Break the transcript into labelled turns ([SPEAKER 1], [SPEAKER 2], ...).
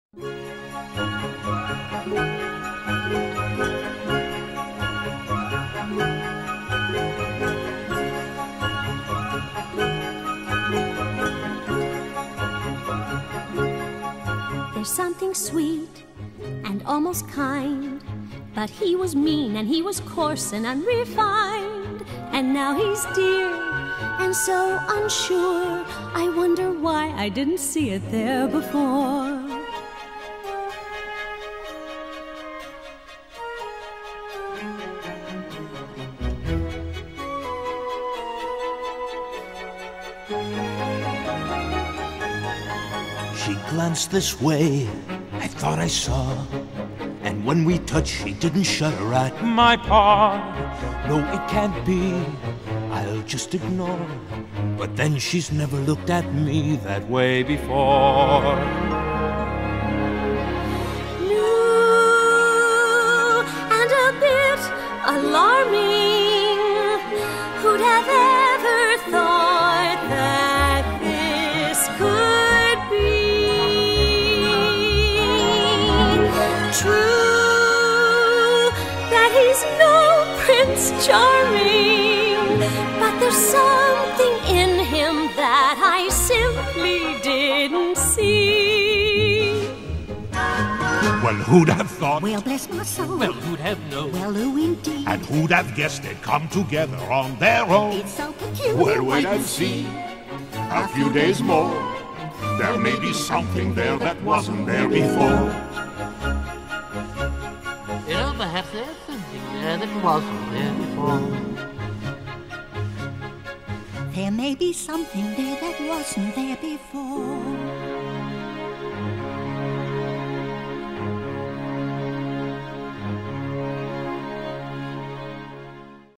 [SPEAKER 1] There's something sweet and almost kind, but he was mean and he was coarse and unrefined. And now he's dear and so unsure. I wonder why I didn't see it there before.
[SPEAKER 2] She glanced this way, I thought I saw, and when we touched she didn't shudder at my paw. No, it can't be, I'll just ignore. But then she's never looked at me that way before.
[SPEAKER 1] New and a bit alarming. Who'd have ever thought that this could be true? That he's no Prince Charming, but there's something in him that I simply didn't see.
[SPEAKER 3] Well, who'd have thought?
[SPEAKER 4] Well, bless my soul.
[SPEAKER 3] Well, who'd have known?
[SPEAKER 4] Well, who indeed?
[SPEAKER 3] And who'd have guessed they'd come together on their own?
[SPEAKER 4] It's so peculiar.
[SPEAKER 3] Well, wait and see. A few days more. There may be something there that wasn't there before.
[SPEAKER 5] You know, perhaps there's something there that wasn't there before.
[SPEAKER 4] There may be something there that wasn't there before.